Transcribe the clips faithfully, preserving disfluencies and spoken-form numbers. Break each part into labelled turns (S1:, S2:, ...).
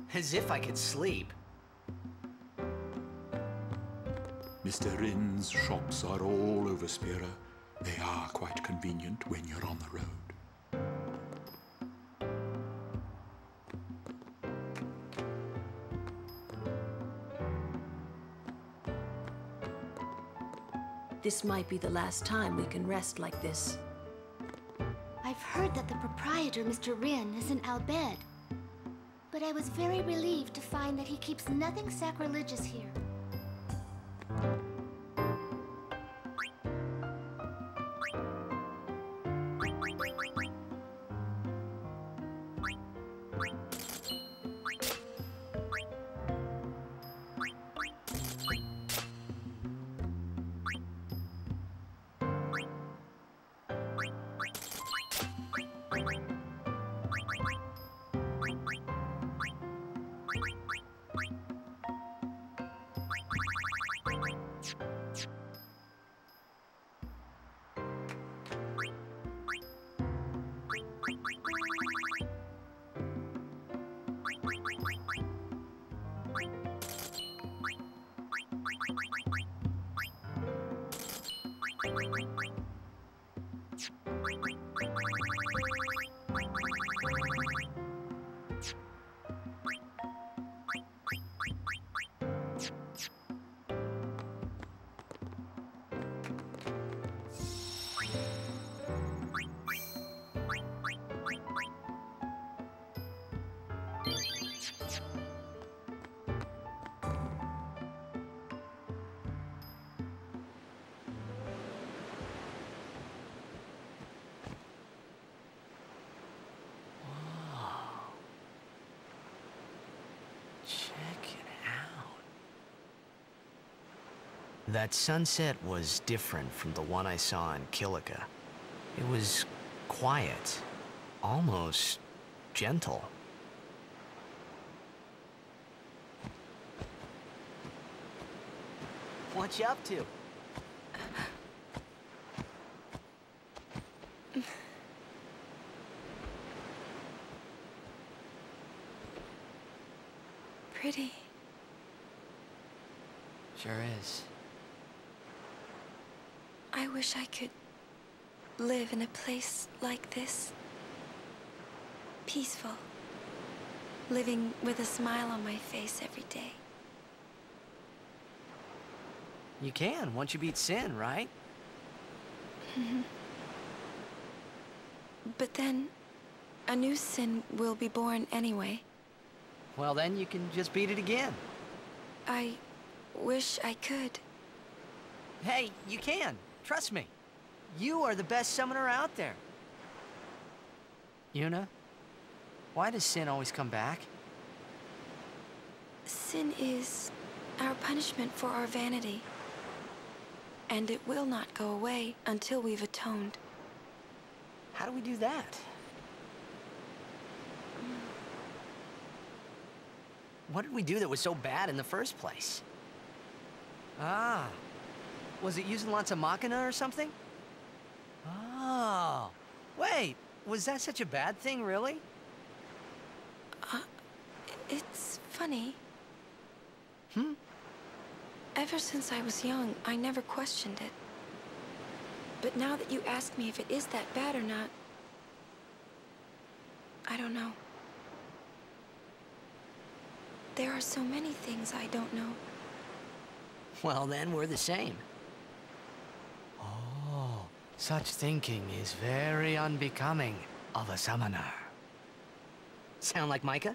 S1: As if I could sleep.
S2: Mister Rin's shops are all over Spira. They are quite convenient when you're on the road.
S3: This might be the last time we can rest like this.
S4: I've heard that the proprietor, Mister Rin, is in Bhed. But I was very relieved to find that he keeps nothing sacrilegious here.
S1: That sunset was different from the one I saw in Kilika. It was quiet, almost gentle. What you up to?
S5: Pretty.
S1: Sure is.
S5: I wish I could live in a place like this. Peaceful. Living with a smile on my face every day.
S1: You can, once you beat sin, right?
S5: Mm-hmm. But then, a new sin will be born anyway.
S1: Well, then you can just beat it again.
S5: I wish I could.
S1: Hey, you can. Trust me. You are the best summoner out there. Yuna, why does sin always come back?
S5: Sin is our punishment for our vanity. And it will not go away until we've atoned.
S1: How do we do that? What did we do that was so bad in the first place? Ah. Was it using lots of machina or something? Oh. Wait, was that such a bad thing, really?
S5: Uh, it's funny.
S1: Hmm?
S5: Ever since I was young, I never questioned it. But now that you ask me if it is that bad or not, I don't know. There are so many things I don't know.
S1: Well, then we're the same. Oh, such thinking is very unbecoming of a summoner. Sound like Micah?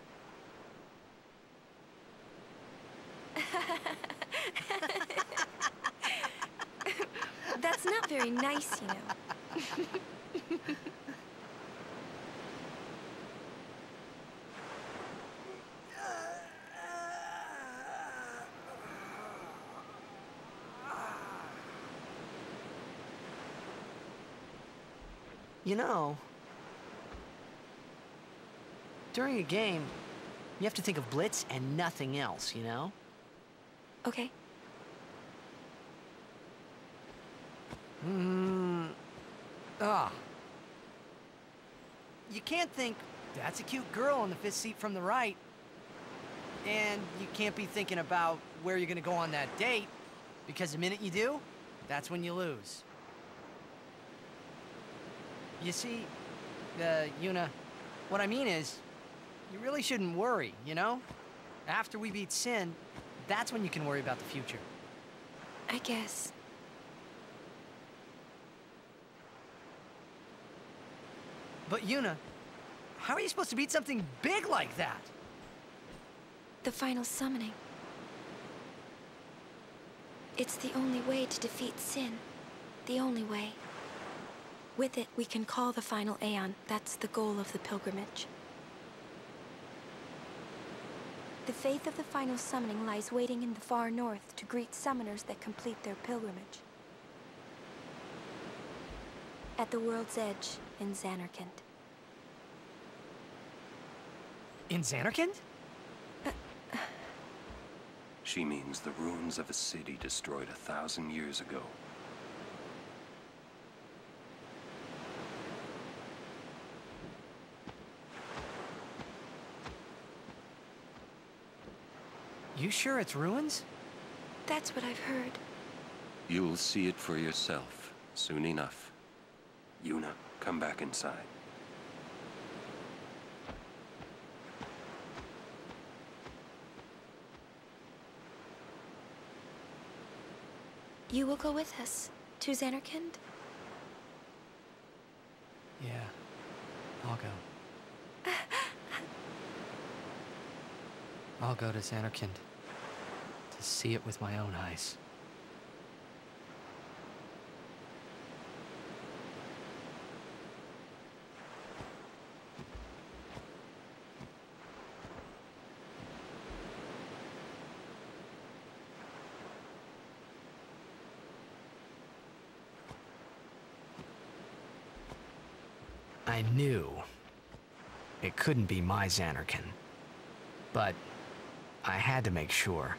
S5: That's not very nice, you know.
S1: You know, during a game, you have to think of Blitz and nothing else, you know?
S5: Okay.
S1: Hmm. Ah. You can't think, that's a cute girl in the fifth seat from the right.
S6: And you can't be thinking about where you're gonna go on that date, because the minute you do, that's when you lose. You see, uh, Yuna, what I mean is, you really shouldn't worry, you know? After we beat Sin, that's when you can worry about the future.
S5: I guess.
S6: But Yuna, how are you supposed to beat something big like that?
S5: The final summoning. It's the only way to defeat Sin. The only way. With it, we can call the final Aeon. That's the goal of the pilgrimage. The faith of the final summoning lies waiting in the far north to greet summoners that complete their pilgrimage. At the world's edge in Zanarkand.
S6: In Zanarkand?
S7: She means the ruins of a city destroyed a thousand years ago.
S6: You sure it's ruins?
S5: That's what I've heard.
S7: You'll see it for yourself soon enough. Yuna, come back inside.
S5: You will go with us to Zanarkand?
S6: Yeah, I'll go. I'll go to Zanarkand to see it with my own eyes. I knew it couldn't be my Zanarkand, but I had to make sure.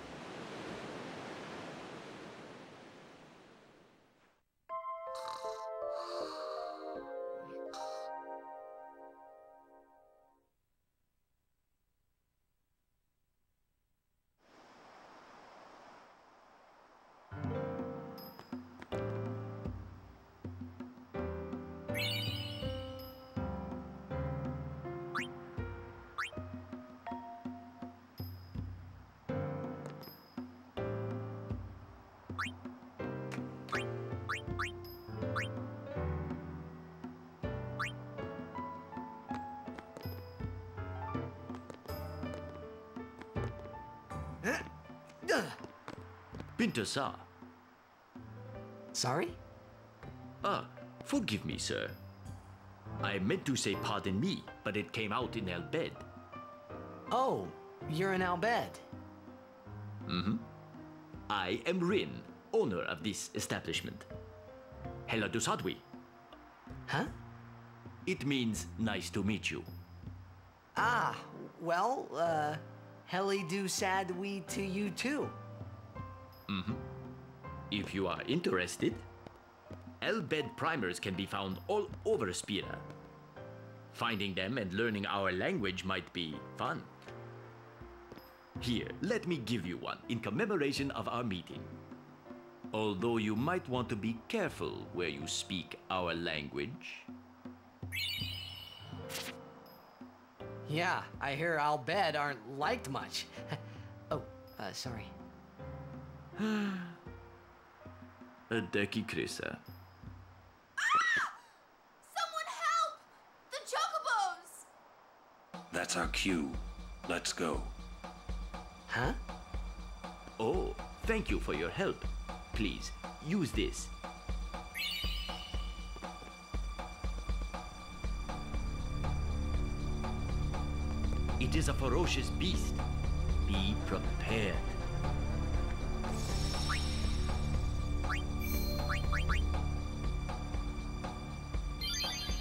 S8: Pinter-sa.
S6: Sorry?
S8: Ah, forgive me, sir. I meant to say pardon me, but it came out in Bhed.
S6: Oh, you're in Bhed.
S8: Mm-hmm. I am Rin, owner of this establishment. Hela Dusadwi.
S6: Huh?
S8: It means nice to meet you.
S6: Ah, well, uh, Heli do sad we to you too.
S8: Mm-hmm. If you are interested, Bhed primers can be found all over Spira. Finding them and learning our language might be fun. Here, let me give you one in commemoration of our meeting. Although you might want to be careful where you speak our language.
S6: Yeah, I hear Bhed aren't liked much. Oh, uh, sorry.
S8: Adeki Krisa.
S4: Someone help! The chocobos!
S7: That's our cue. Let's go.
S6: Huh?
S8: Oh, thank you for your help. Please, use this. It is a ferocious beast. Be prepared.